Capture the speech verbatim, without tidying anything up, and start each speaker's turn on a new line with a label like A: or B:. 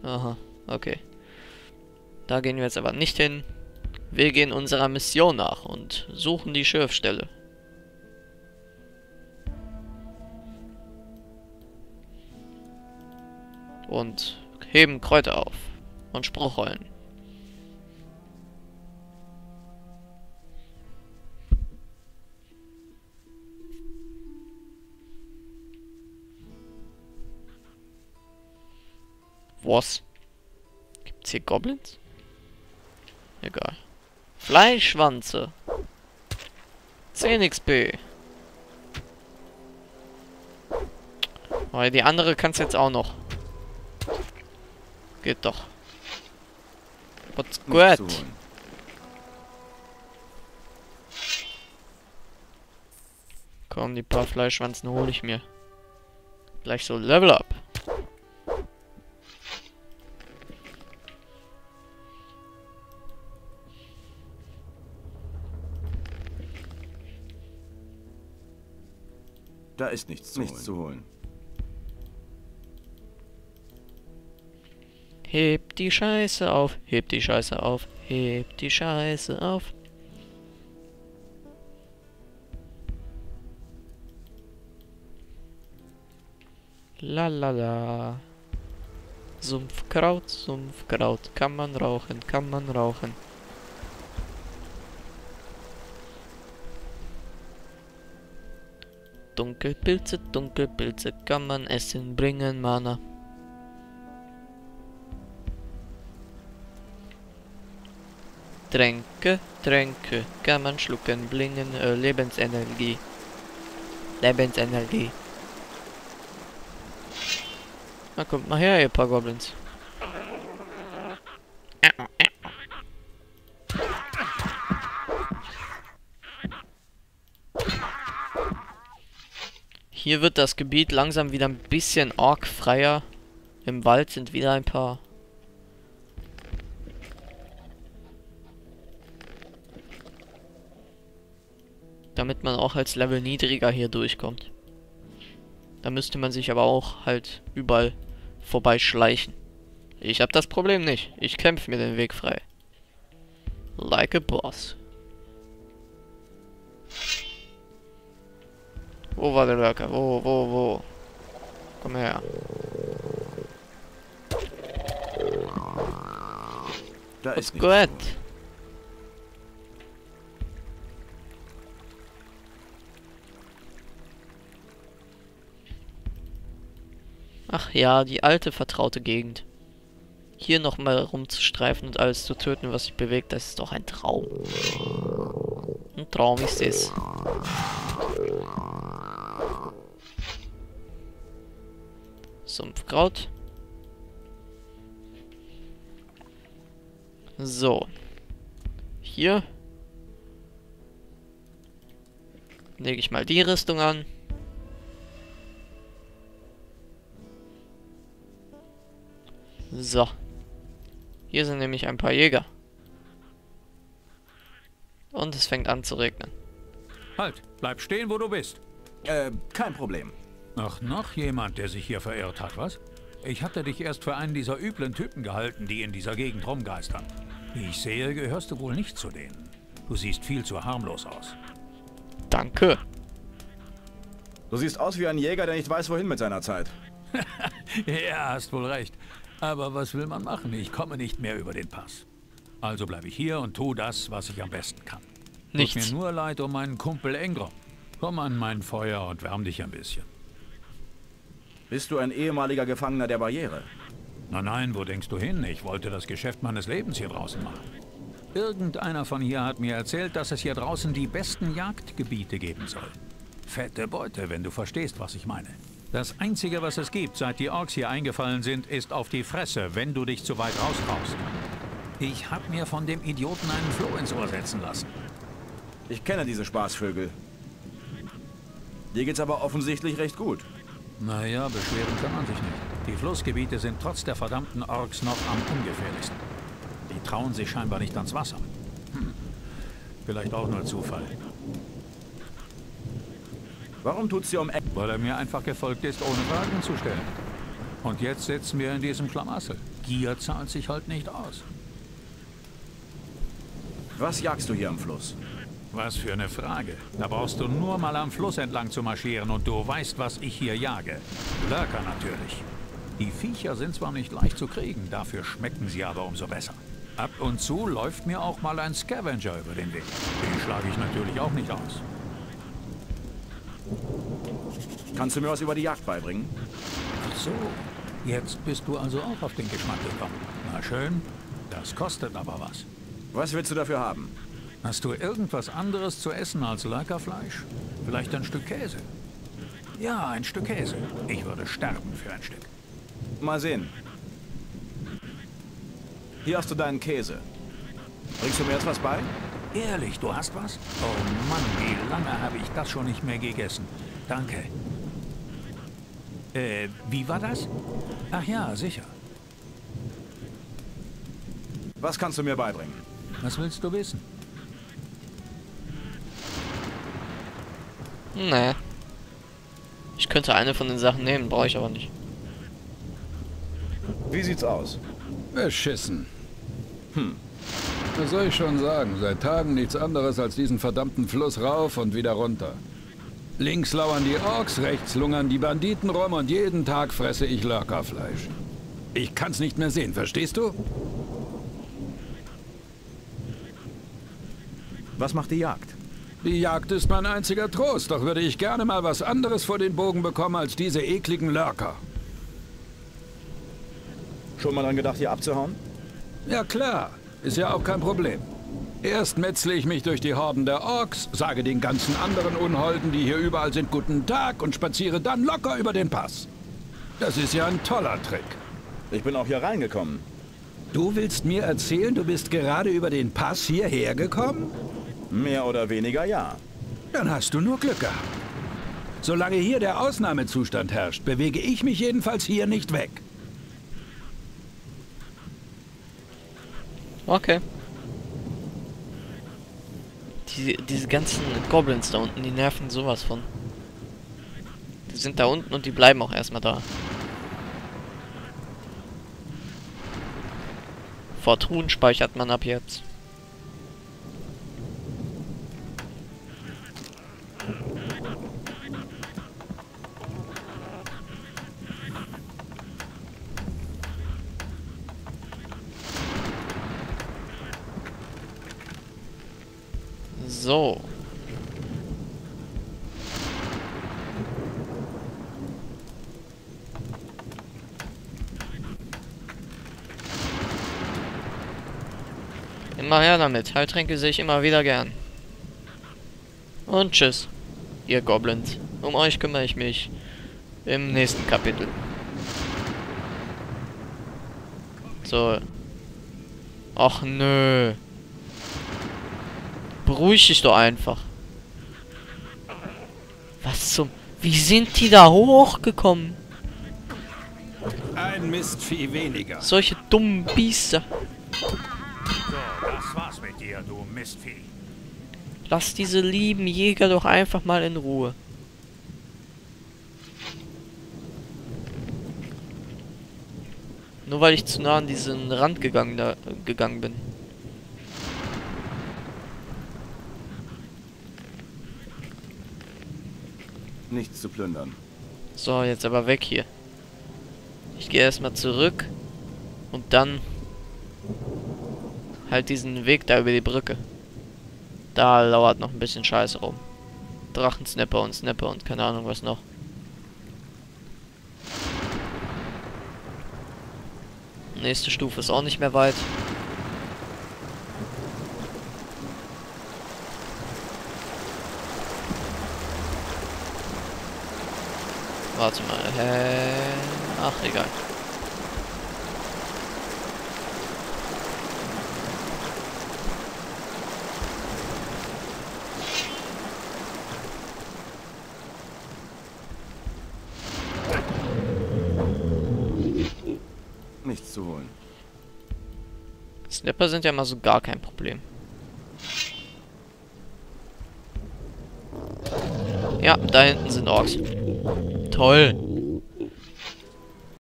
A: Aha, okay. Da gehen wir jetzt aber nicht hin. Wir gehen unserer Mission nach und suchen die Schürfstelle. Und heben Kräuter auf. Und Spruchrollen. Was? Gibt's hier Goblins? Egal. Fleischschwanze. zehn X P. Aber die andere kannst jetzt auch noch. Geht doch. What's gut? Komm, die paar Fleischschwanzen hole ich mir. Gleich so Level up.
B: Da ist nichts zu nichts holen. Zu holen.
A: Hebt die Scheiße auf, hebt die Scheiße auf, hebt die Scheiße auf. Lalala. Sumpfkraut, Sumpfkraut, kann man rauchen, kann man rauchen. Dunkelpilze, Dunkelpilze, kann man essen, bringen Mana. Tränke, Tränke, kann man schlucken, blingen, äh, Lebensenergie. Lebensenergie. Na, kommt mal her, ihr paar Goblins. Hier wird das Gebiet langsam wieder ein bisschen orkfreier. Im Wald sind wieder ein paar. Damit man auch als Level niedriger hier durchkommt. Da müsste man sich aber auch halt überall vorbeischleichen. Ich habe das Problem nicht. Ich kämpfe mir den Weg frei. Like a boss. Wo war der Lurker? Wo, wo, wo? Komm her.
B: Da ist
A: gut. Ach ja, die alte vertraute Gegend. Hier nochmal rumzustreifen und alles zu töten, was sich bewegt, das ist doch ein Traum. Ein Traum ist es. Sumpfkraut. So. Hier lege ich mal die Rüstung an. So. Hier sind nämlich ein paar Jäger. Und es fängt an zu regnen.
C: Halt, bleib stehen, wo du bist.
B: Äh, kein Problem.
C: Ach, noch jemand, der sich hier verirrt hat, was? Ich hatte dich erst für einen dieser üblen Typen gehalten, die in dieser Gegend rumgeistern. Wie ich sehe, gehörst du wohl nicht zu denen. Du siehst viel zu harmlos aus.
A: Danke.
B: Du siehst aus wie ein Jäger, der nicht weiß, wohin mit seiner Zeit.
C: Ja, hast wohl recht. Aber was will man machen? Ich komme nicht mehr über den Pass. Also bleibe ich hier und tu das, was ich am besten kann.
A: Nichts.
C: Tut mir nur leid um meinen Kumpel Engrom. Komm an mein Feuer und wärm dich ein bisschen.
B: Bist du ein ehemaliger Gefangener der Barriere?
C: Na nein, wo denkst du hin? Ich wollte das Geschäft meines Lebens hier draußen machen. Irgendeiner von hier hat mir erzählt, dass es hier draußen die besten Jagdgebiete geben soll. Fette Beute, wenn du verstehst, was ich meine. Das Einzige, was es gibt, seit die Orks hier eingefallen sind, ist auf die Fresse, wenn du dich zu weit raustraust. Ich hab mir von dem Idioten einen Floh ins Ohr setzen lassen.
B: Ich kenne diese Spaßvögel. Dir geht's aber offensichtlich recht gut.
C: Naja, beschweren kann man sich nicht. Die Flussgebiete sind trotz der verdammten Orks noch am ungefährlichsten. Die trauen sich scheinbar nicht ans Wasser. Hm. Vielleicht auch nur Zufall.
B: Warum tut's dir um Eck?
C: Weil er mir einfach gefolgt ist, ohne Fragen zu stellen. Und jetzt sitzen wir in diesem Schlamassel. Gier zahlt sich halt nicht aus.
B: Was jagst du hier am Fluss?
C: Was für eine Frage. Da brauchst du nur mal am Fluss entlang zu marschieren und du weißt, was ich hier jage. Lurker natürlich. Die Viecher sind zwar nicht leicht zu kriegen, dafür schmecken sie aber umso besser. Ab und zu läuft mir auch mal ein Scavenger über den Weg. Den schlage ich natürlich auch nicht aus.
B: Kannst du mir was über die Jagd beibringen?
C: Ach so, jetzt bist du also auch auf den Geschmack gekommen. Na schön, das kostet aber was.
B: Was willst du dafür haben?
C: Hast du irgendwas anderes zu essen als Lurkerfleisch? Vielleicht ein Stück Käse? Ja, ein Stück Käse. Ich würde sterben für ein Stück.
B: Mal sehen. Hier hast du deinen Käse. Bringst du mir jetzt was bei?
C: Ehrlich, du hast was? Oh Mann, wie lange habe ich das schon nicht mehr gegessen? Danke. Äh, wie war das? Ach ja, sicher.
B: Was kannst du mir beibringen?
C: Was willst du wissen?
A: Nee. Ich könnte eine von den Sachen nehmen, brauche ich aber nicht.
B: Wie sieht's aus?
D: Beschissen. Hm. Was soll ich schon sagen? Seit Tagen nichts anderes als diesen verdammten Fluss rauf und wieder runter. Links lauern die Orks, rechts lungern die Banditen rum und jeden Tag fresse ich Lurkerfleisch. Ich kann's nicht mehr sehen, verstehst du?
B: Was macht die Jagd?
D: Die Jagd ist mein einziger Trost, doch würde ich gerne mal was anderes vor den Bogen bekommen als diese ekligen Lurker.
B: Schon mal dran gedacht, hier abzuhauen?
D: Ja klar, ist ja auch kein Problem. Erst metzle ich mich durch die Horden der Orks, sage den ganzen anderen Unholden, die hier überall sind, guten Tag und spaziere dann locker über den Pass. Das ist ja ein toller Trick.
B: Ich bin auch hier reingekommen.
D: Du willst mir erzählen, du bist gerade über den Pass hierher gekommen?
B: Mehr oder weniger ja.
D: Dann hast du nur Glück gehabt. Solange hier der Ausnahmezustand herrscht, bewege ich mich jedenfalls hier nicht weg.
A: Okay. Die, diese ganzen Goblins da unten, die nerven sowas von. Die sind da unten und die bleiben auch erstmal da. Fortun speichert man ab jetzt. So. Immer her damit. Heiltränke sehe ich immer wieder gern. Und tschüss, ihr Goblins. Um euch kümmere ich mich im nächsten Kapitel. So. Ach nö. Beruhig dich doch einfach. Was zum... Wie sind die da hochgekommen?
D: Ein Mistvieh weniger.
A: Solche dummen Biester.
C: So, das war's mit dir, du Mistvieh.
A: Lass diese lieben Jäger doch einfach mal in Ruhe. Nur weil ich zu nah an diesen Rand gegangen, da, gegangen bin.
B: Nichts zu plündern.
A: So, jetzt aber weg hier. Ich gehe erstmal zurück und dann halt diesen Weg da über die Brücke. Da lauert noch ein bisschen Scheiße rum. Drachensnapper und Snapper und keine Ahnung was noch. Nächste Stufe ist auch nicht mehr weit. Warte mal. Hä? Ach, egal.
B: Nichts zu holen.
A: Snapper sind ja mal so gar kein Problem. Ja, da hinten sind Orks. Toll.